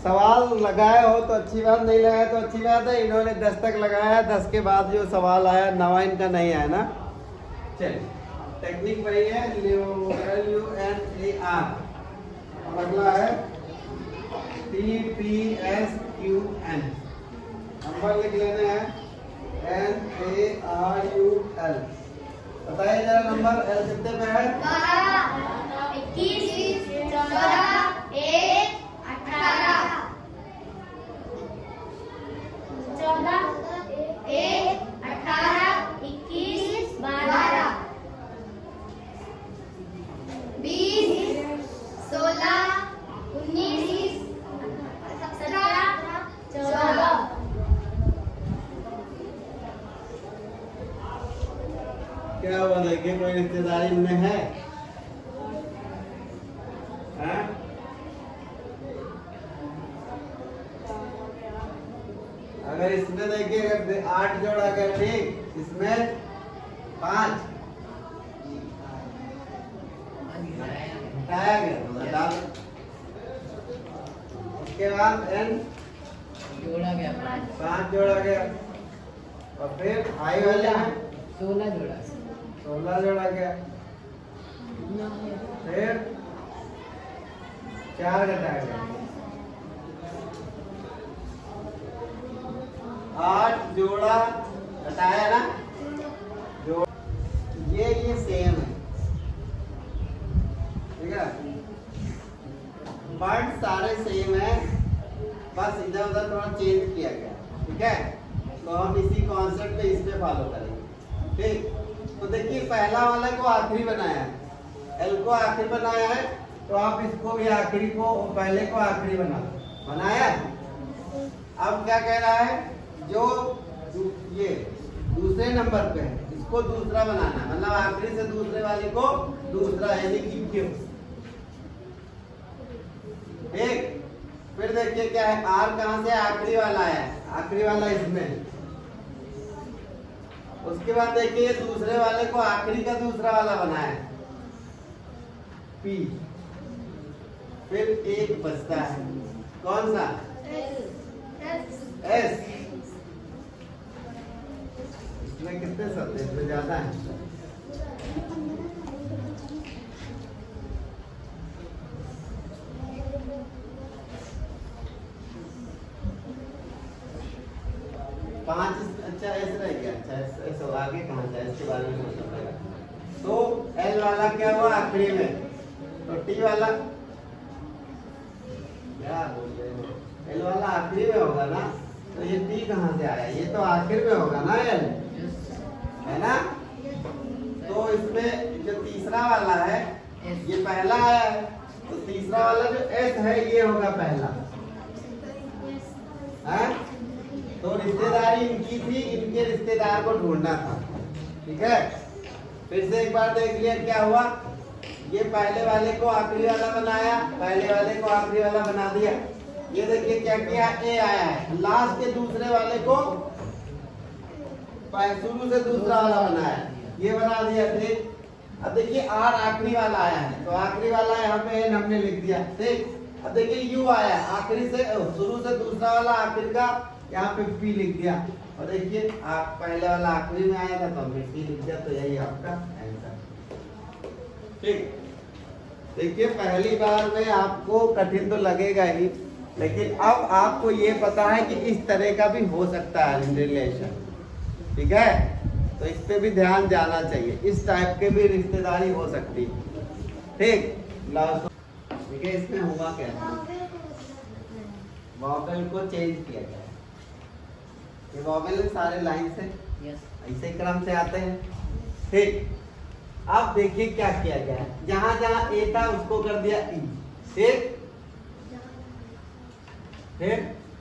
सवाल लगाए हो तो अच्छी बात, नहीं लगाए तो अच्छी बात है। इन्होंने 10 तक लगाया, 10 के बाद जो सवाल आया नवा इनका नहीं आया ना। चलिए टेक्निक वही है, LUNAR। अगला है TPSQN। नंबर लिख लेने हैं NARUL। बताइए जरा नंबर L कितने पे है? 21, 14, 1, 18, 14, 1, 18, 21, 12, 20, 16, 19, 17, 14। क्या हुआ? देखिए कोई रिश्तेदारी में है? अगर इसमें देखिए अगर 8 जोड़ा गया, ठीक, इसमें 5 हटाया गया तो डाल। उसके बाद N जोड़ा गया 5 जोड़ा गया और फिर I वाले में 16 जोड़ा 16 जोड़ा गया, फिर 4 घटाया गया, 8 जोड़ा घटाया ना जो ये सेम है, ठीक है। वर्ड सारे सेम है, बस इधर उधर थोड़ा चेंज किया गया, ठीक है। तो हम इसी कॉन्सेप्ट पे इस पे फॉलो करेंगे, ठीक। तो देखिए पहला वाला को आखिरी बनाया है, L को आखिरी बनाया है, तो आप इसको भी आखिरी को पहले को आखिरी बनाया। अब क्या कह रहा है, जो ये दूसरे नंबर पे है इसको दूसरा बनाना, मतलब आखिरी से दूसरे वाले को दूसरा, यानी कि क्यों, ठीक। फिर देखिए क्या है, R कहां से आखिरी वाला आया, आखिरी वाला इसमें। उसके बाद देखिए दूसरे वाले को आखिरी का दूसरा वाला बनाया P, फिर एक बचता है कौन सा, S। इसमें कितने शब्द है, इसमें ज्यादा है, पांच। अच्छा ऐसे रह गया, अच्छा ऐसे आगे कहाँ जाए इसके बारे में सोचना पड़ेगा। तो L वाला क्या हुआ आखिरी में, तो T वाला क्या बोल रहे हो, L वाला आखिरी में होगा ना, तो ये T कहाँ से आया, ये तो आखिर में होगा ना L, है ना। तो इसमें जो तीसरा वाला है ये पहला आया है, तो तीसरा वाला जो S है ये होगा पहला, है। तो रिश्तेदारी इनकी थी, इनके रिश्तेदार को ढूंढना था, ठीक है। फिर से एक बार देख लिया क्या हुआ, ये पहले वाले को आखिरी वाला बनाया, पहले वाले को आखिरी वाला बना दिया। ये देखिए क्या किया, A आया है, लास्ट के दूसरे वाले को शुरू से दूसरा वाला बनाया, ये बना दिया, ठीक। अब देखिए R आखिरी वाला आया है, तो आखिरी वाला यहाँ पे N हमने लिख दिया, ठीक। अब देखिए U आया आखिरी से, शुरू से दूसरा वाला आखिर का, यहाँ पे P लिख दिया। और देखिए आप पहले वाला आखिरी में आया था तो हमने P लिख दिया, तो यही आपका आंसर, ठीक। देखिए पहली बार में आपको कठिन तो लगेगा ही, लेकिन अब आपको ये पता है कि इस तरह का भी हो सकता है रिलेशन, ठीक है। तो इस पे भी ध्यान जाना चाहिए, इस टाइप के भी रिश्तेदारी हो सकती है, ठीक। ठीक है, इसमें हुआ क्या, वॉवेल को चेंज किया गया। ये वॉवेल सारे लाइन से ऐसे क्रम से आते हैं, ठीक। अब देखिए क्या किया गया है, जहां जहां ए था उसको कर दिया ई, ठीक। फिर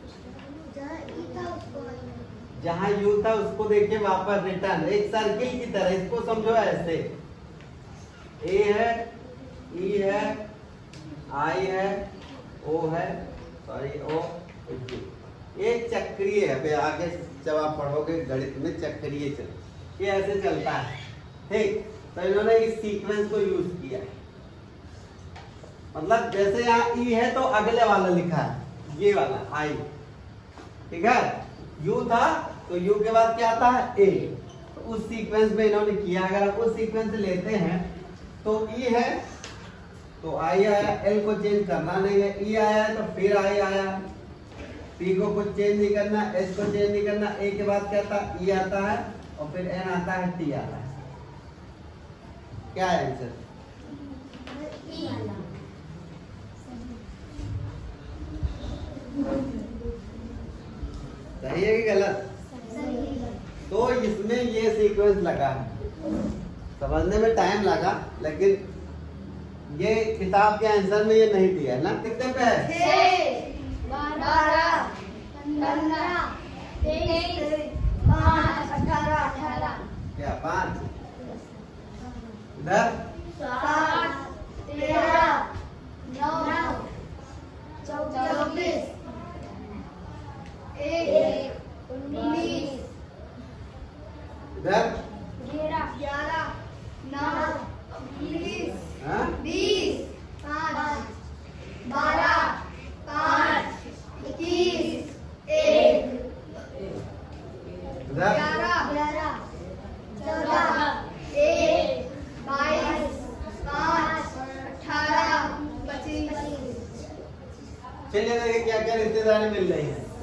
जहां यू था उसको देखिए वापस रिटर्न, एक सर्किल की तरह, इसको समझो ऐसे, ए है, ई है, आई है, ओ है, सॉरी ओ, एक चक्रीय है, आगे जब आप पढ़ोगे गणित में चक्रीय चल, ये ऐसे चलता है, ठीक। तो इन्होंने इस सीक्वेंस को यूज किया, मतलब जैसे यहाँ ई है तो अगले वाला लिखा है, ये वाला आई, ठीक है। यू था तो यू के बाद क्या आता है ए, तो उस सीक्वेंस में इन्होंने किया। अगर आप उस सीक्वेंस से लेते हैं तो ई है तो आई आया, एल को चेंज करना नहीं है, ई आया है तो फिर आई आया, पी को कुछ चेंज नहीं करना, एस को चेंज नहीं करना, ए के बाद क्या आता ई आता है और फिर एन आता है, टी आता है। क्या है आंसर? सही है कि गलत? तो इसमें ये सीक्वेंस लगा है, समझने में टाइम लगा, लेकिन ये किताब के आंसर में ये नहीं दिया है ना। कितने पे है? 12, 15, 23, 5, 18। क्या 5 इधर 7, 13, 9, 24, 1, 19, इधर 11, 9, 20, हाँ? 20, 5, 12, 5, 21, 1, इधर 11, 14, 1, 22, 5, 18, 25। चलिए देखिए क्या क्या रिश्तेदारी मिल रही है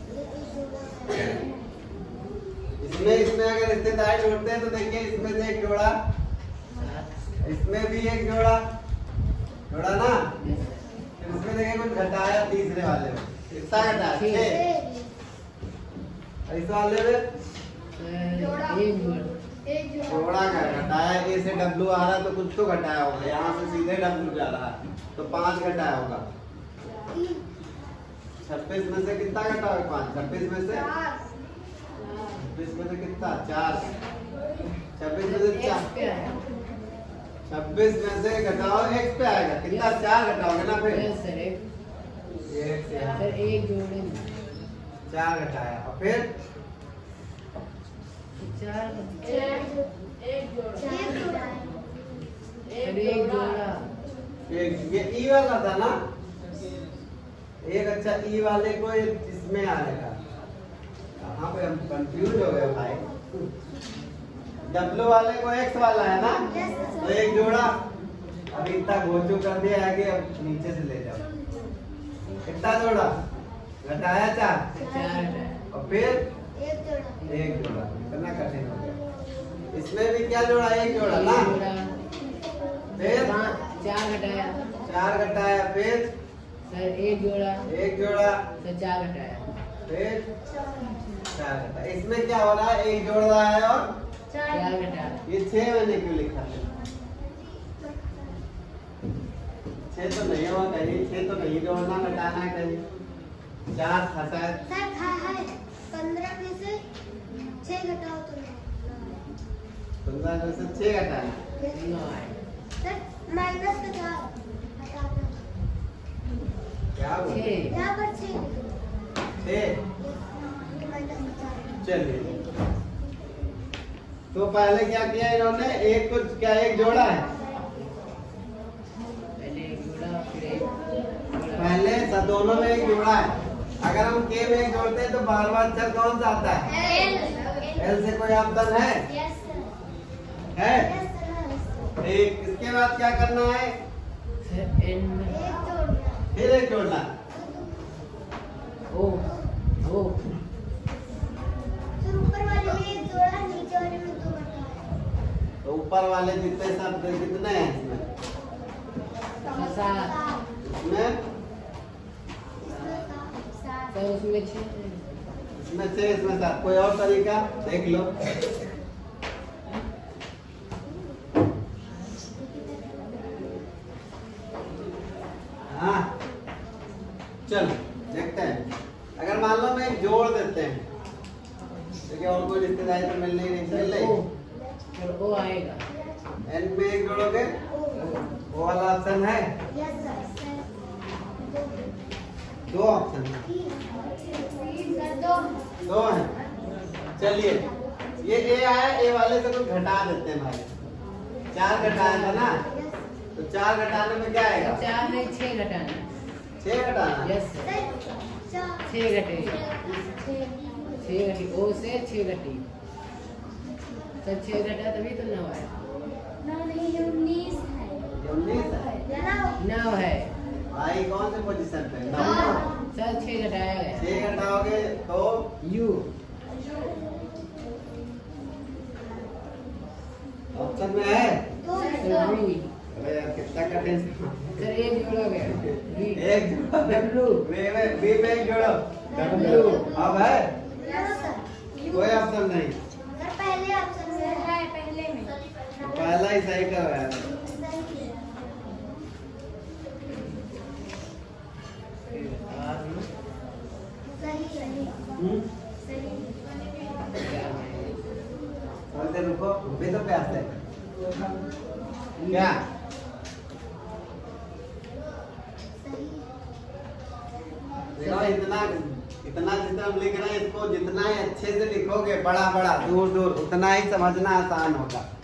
इसमें। इसमें अगर रिश्तेदारी जोड़ते हैं तो देखिए इसमें से एक जोड़ा, इसमें भी एक जोड़ा ना, इसमें देखिए कुछ घटाया तीसरे वाले में, कितना घटाया? 6। इस वाले में एक जोड़ा का घटाया, ए से डब्ल्यू आ रहा तो कुछ तो घटाया होगा, यहाँ से सीधे डब्ल्यू जा रहा है तो 5 घटाया होगा। 26 में से कितना घटा होगा? 5। 26 में से 26 में से कितना? 4। 26 में से 4, 26 में से घटाओ x पे आएगा कितना? 4 घटाओगे ना फिर सर एक जोड़े 4 घटाया और फिर एक जोड़ा ये ई वाला था ना एक। अच्छा ई वाले को इसमें आएगा, यहाँ पे हम कंफ्यूज हो गए भाई। डब्ल्यू वाले को एक्स वाला है ना, तो एक जोड़ा अभी इतना गोचू कर दिया है कि अब नीचे से ले जाओ। कितना जोड़ा घटाया? 4 और फिर एक जोड़ा। कितना कठिन हो गया। इसमें भी क्या जोड़ा? एक जोड़ा ना, फिर 4 घटाया, फिर सर एक जोड़ा फिर 4 घटाया। 4 घटाया। इसमें क्या हो रहा है? एक जोड़ रहा है और 4 घटाया। ये 6 मैंने क्यों लिखा है? 6 तो नहीं होगा कहीं, 6 तो नहीं जोड़ना घटाना है कहीं। 4 था शायद। 15 में से 6 घटाओ तो 15 में से 6 घटाना। सर माइनस का 4 हटाना। क्या बोले? यहाँ पर 6 माइनस का 4। चलिए तो पहले क्या किया इन्होंने? एक को क्या एक जोड़ा है? पहले एक जोड़ा फिर एक पहले सब दोनों में एक जोड़ा है। अगर हम के में एक जोड़ते हैं तो बार बार अक्षर कौन सा आता है? एल से कोई ऑप्शन है? ठीक। इसके बाद क्या करना है? फिर एक जोड़ना। ऊपर वाले में एक जोड़ा, नीचे वाले में 2 घटाया। तो ऊपर वाले जितने शब्द कितने हैं इसमें? 7। इसमें तो उसमें 6। इसमें 6 इसमें 7। कोई और तरीका देख लो। हाँ चलो देखते हैं। अगर मान लो मैं जोड़ देते हैं तो क्या और कोई रिश्तेदारी तो मिल नहीं रही? फिर वो आएगा। एन में एक जोड़ोगे, वो वाला ऑप्शन है। Yes sir. 2 ऑप्शन है। 2 है। चलिए ये ए आया, ए वाले से कुछ घटा देते हैं भाई। 4 घटाया था ना, तो 4 घटाने में क्या आएगा? 4 नहीं 6 घटाना। 6 घटाना। Yes sir. 6 घटे 6 घटी ओ से 6 घटी तो 6 घटा तभी तो 9 है। 19 है। 19 9 है भाई कौन से पोजीशन पे? सर 6 घटाया गया 6 घटाओगे तो यू ऑप्शन में है। तो वी अरे यार कितना कठिन। सर एक जोड़ा गया वी एक डब्लू बी पे एक जोड़ो डब्ल्यू। अब है कोई ऑप्शन नहीं। पहले ऑप्शन में है, पहले में पहला ही सही करवाया। थोड़ी देर रुको भी तो प्यास है क्या? देखो इतना इतना जितना हम लिख रहे हैं इसको जितना ही अच्छे से लिखोगे बड़ा बड़ा दूर दूर उतना ही समझना आसान होगा।